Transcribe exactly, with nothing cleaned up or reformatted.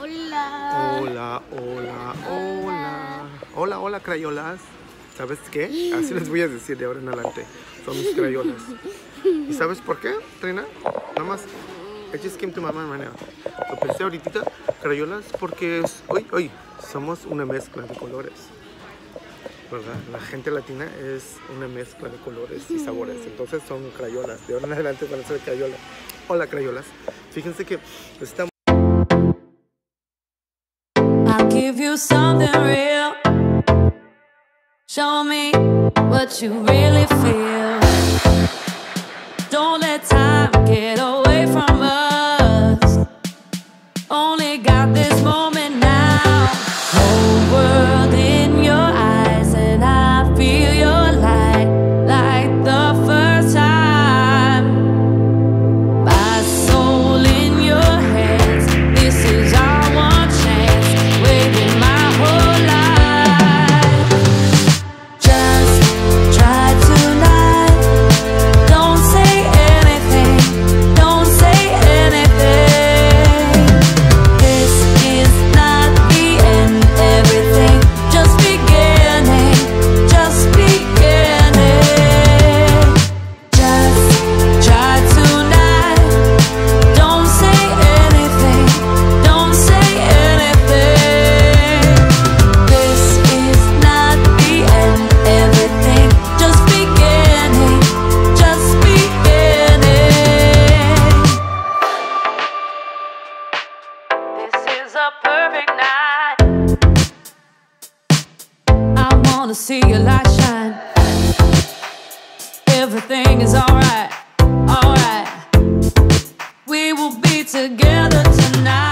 Hola. Hola, hola, hola. Hola, hola, crayolas. ¿Sabes qué? Así les voy a decir de ahora en adelante. Son mis crayolas. ¿Y sabes por qué, Trina? Nada más. I just came to my mind right now. Lo pensé ahorita, crayolas, porque es, hoy, hoy, somos una mezcla de colores. ¿Verdad? La gente latina es una mezcla de colores y sabores. Entonces son crayolas. De ahora en adelante van a ser crayolas. Hola, crayolas. Fíjense que estamos... I'll give you something real. Show me what you really feel. Don't let time get away from us. Only got this moment now. Whole world in your eyes, and I feel your light like the first time. My soul in your hands. This is our one chance. Waiting my whole life. Just try tonight. Don't say anything. Don't say anything. This is not the end. Everything just beginning. Just beginning. Just try tonight. Don't say anything. Don't say anything. This is not the end. Everything just beginning. Just beginning. This is a perfect night. I wanna see your light shine. Everything is alright, alright. We will be together tonight.